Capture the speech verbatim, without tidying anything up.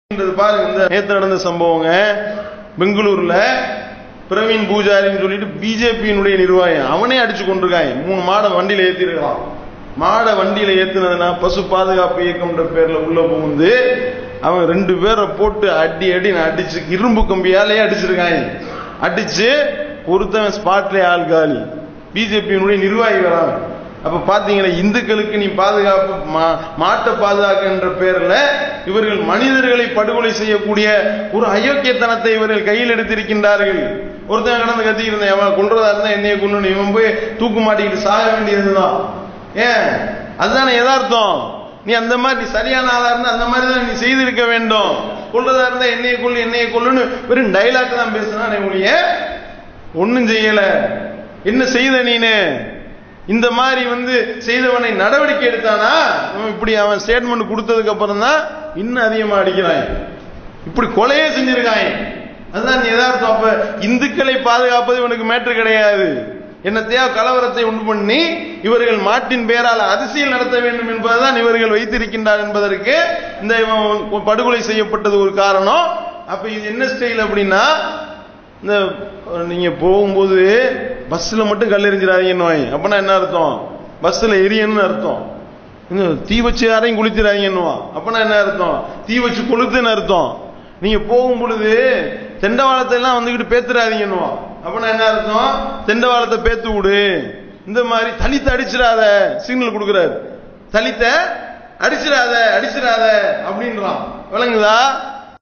பாருங்க, இந்த நேற்று நடந்த சம்பவங்க பெங்களூர்ல பிரவீன் பூஜாரின்னு சொல்லிட்டு பிஜேபியினுடைய நிர்வாகம் அவனே அடிச்சு கொண்டிருக்காங்க. மூணு மாடை வண்டியில ஏத்திருக்கலாம். மாடை வண்டியில ஏத்துனதுன்னா பசு பாதுகாப்பு இயக்கம்ன்ற பேர்ல உள்ள புகுந்து அவன் ரெண்டு பேரை போட்டு அடி அடி அடிச்சு இரும்பு கம்பியாலேயே அடிச்சிருக்காங்க. அடிச்சு ஒருத்தவன் ஸ்பாட்ல ஆள் காலி. பிஜேபியினுடைய நிர்வாகி வராங்க. அப்ப பாத்தீங்கன்னா இந்துக்களுக்கு நீ பாதுகாப்பு மாட்டை பாதுகாக்கின்ற பேர்ல இவர்கள் மனிதர்களை படுகொலை செய்யக்கூடிய ஒரு அயோக்கியத்தனத்தை இவர்கள் கையில் எடுத்திருக்கின்றார்கள். ஒருத்தன் கடந்து கத்திக்கிட்டு இருந்தேன், அவன் கொன்றதா இருந்தா என்னைய கொண்டு இவன் போய் தூக்கு மாட்டிக்கிட்டு சாக வேண்டியதுதான். ஏன் அதுதானே யதார்த்தம். நீ அந்த மாதிரி சரியான ஆளா இருந்தா அந்த மாதிரி தான் நீ செய்திருக்க வேண்டும். கொள்றதா இருந்தா என்னைய கொள்ளு என்னைய கொள்ளுன்னு வெறும் டைலாக் தான் பேசுனா உடைய ஒன்னும் செய்யல. என்ன செய்த நீனு? இந்த மாதிரி வந்து செய்தவனை நடவடிக்கை எடுத்தானா? இப்படி அவன் ஸ்டேட்மெண்ட் கொடுத்ததுக்கு அப்புறம் தான் இன்னும் அதிகமா அடிக்கிறான். இப்படி கொலையே செஞ்சிருக்காங்க. அதுதான் யதார்த்தம். அப்ப இந்துக்களை பாதுகாப்பது இவனுக்கு மேட்ரு கிடையாது. என்னத்தையா கலவரத்தை உண்டு பண்ணி இவர்கள் மாட்டின் பெயரால் அரசியல் நடத்த வேண்டும் என்பதுதான் இவர்கள் வைத்திருக்கின்றார் என்பதற்கு இந்த படுகொலை செய்யப்பட்டது ஒரு காரணம். அப்ப இது என்ன ஸ்டைல் அப்படின்னா, இந்த நீங்க போகும்போது பஸ்ல மட்டும் கல் எரிஞ்சிடாதீங்கன்னு அப்பனா என்ன அர்த்தம்? பஸ்ல எரியன்னு அர்த்தம். தீ வச்சு யாரையும் குளிச்சிடாதீங்கன்னுவான். அப்பனா என்ன அர்த்தம்? தீ வச்சு கொளுத்துன்னு அர்த்தம். நீங்க போகும் பொழுது தெண்டவாளத்தை எல்லாம் வந்துகிட்டு பேத்துறாதீங்கன்னுவான். அப்பனா என்ன அர்த்தம்? தெண்டவாளத்தை பேத்து விடு. இந்த மாதிரி தலித்த அடிச்சிடாத சிக்னல் கொடுக்கிறாரு. தலித்த அடிச்சிடாத அடிச்சிடாத அப்படின்றான். விளங்குதா?